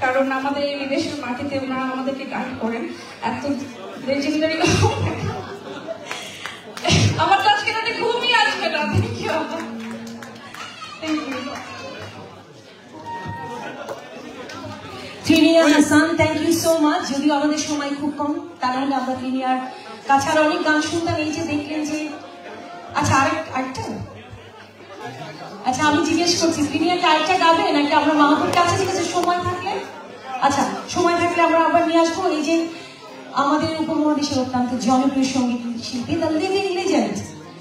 কারণ আমাদের এই বিদেশের মাটিতে ওনারা আমাদেরকে গাইড করেন এত লেজেন্ডারি। আমার তো আজকে রাতে ঘুমই আসবে না। Thank you. Trinia Hasan, thank you so much. যদিও আমাদের সময় খুব কম, তাহলে আমরা ট্রিনিয়ার কাছে আর অনেক গান শুনতাম। এই যে দেখলেন যে আচ্ছা আরেকটা আচ্ছা আমি জিজ্ঞেস করছি ট্রিনিয়াকে আরেকটা গাবে নাকি আমরা মাহবুব কাছে ঠিক আছে সময় থাকলে? আচ্ছা সময় থাকলে আমরা আবার নিয়ে আসবো। এই যে আমাদের উপমহাদেশের অত্যন্ত জনপ্রিয় সঙ্গীত শিল্পী দ্য লিভিং লেজেন্ড।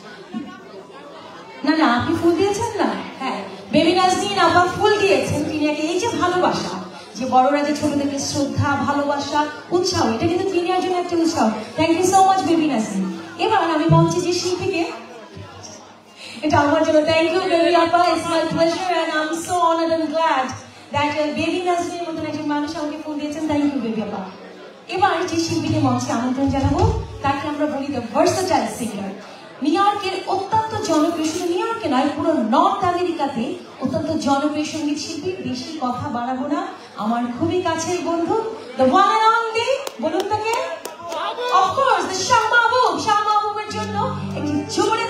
না না আপনি ফুল দিয়েছেন না? হ্যাঁ, বেবি নাজনীন আপা ফুল দিয়েছেন ট্রিনিয়াকে। এই যে ভালোবাসা, যে বড়রা যে ছোটদেরকে শ্রদ্ধা, ভালোবাসা, উৎসাহ, এটা কিন্তু ট্রিনিয়ার জন্য একটা উৎসাহ। Thank you so much Baby Naznin. এবার আমি বলছি যে শিল্পীকে, এটা আমার জন্য। থ্যাংক ইউ বেবি আপা, it's my pleasure and I am so honoured and glad that Baby নাজনীনের মতন একজন মানুষ আমাকে ফুল দিয়েছেন। থ্যাংক ইউ বেবি আপা। এবার যে শিল্পীকে মঞ্চে আমন্ত্রণ জানাবো তাকে আমরা বলি দ্য ভার্সেটাইল সিঙ্গার। নিউ ইয়র্কের অত্যন্ত জনপ্রিয়, শুধু নিউ ইয়র্কে নয় পুরো নর্থ আমেরিকাতে অত্যন্ত জনপ্রিয় সঙ্গীত শিল্পী। বেশি কথা বাড়াবো না, আমার খুবই কাছের বন্ধু, দ্য ওয়ান এন্ড অনলি, বলুন তাকে, অফকোর্স দ্য শাহ মাহবুব। শাহ মাহবুবের জন্য একটি জোরে